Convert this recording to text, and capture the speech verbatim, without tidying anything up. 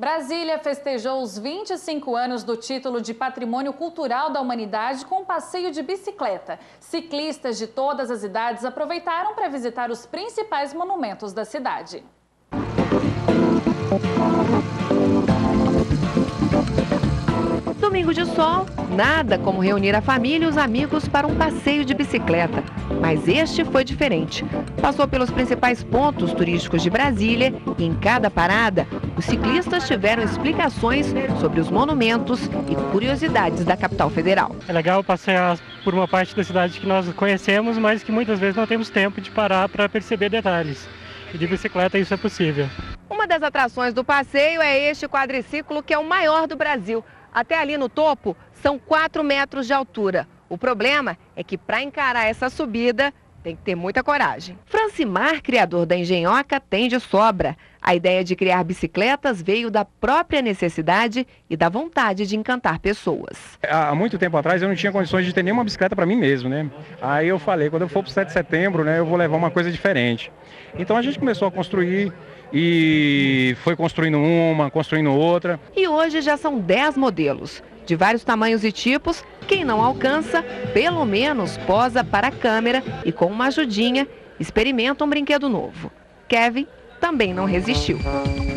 Brasília festejou os vinte e cinco anos do título de Patrimônio Cultural da Humanidade com um passeio de bicicleta. Ciclistas de todas as idades aproveitaram para visitar os principais monumentos da cidade. Domingo de sol, nada como reunir a família e os amigos para um passeio de bicicleta. Mas este foi diferente. Passou pelos principais pontos turísticos de Brasília e em cada parada, os ciclistas tiveram explicações sobre os monumentos e curiosidades da capital federal. É legal passear por uma parte da cidade que nós conhecemos, mas que muitas vezes não temos tempo de parar para perceber detalhes. E de bicicleta isso é possível. Uma das atrações do passeio é este quadriciclo, que é o maior do Brasil. Até ali no topo, são quatro metros de altura. O problema é que para encarar essa subida, tem que ter muita coragem. Francimar, criador da Engenhoca, tem de sobra. A ideia de criar bicicletas veio da própria necessidade e da vontade de encantar pessoas. Há muito tempo atrás eu não tinha condições de ter nenhuma bicicleta para mim mesmo, né? Aí eu falei, quando eu for para o sete de setembro, né, eu vou levar uma coisa diferente. Então a gente começou a construir e foi construindo uma, construindo outra. E hoje já são dez modelos, de vários tamanhos e tipos. Quem não alcança, pelo menos posa para a câmera e com uma ajudinha, experimenta um brinquedo novo. Kevin também não resistiu.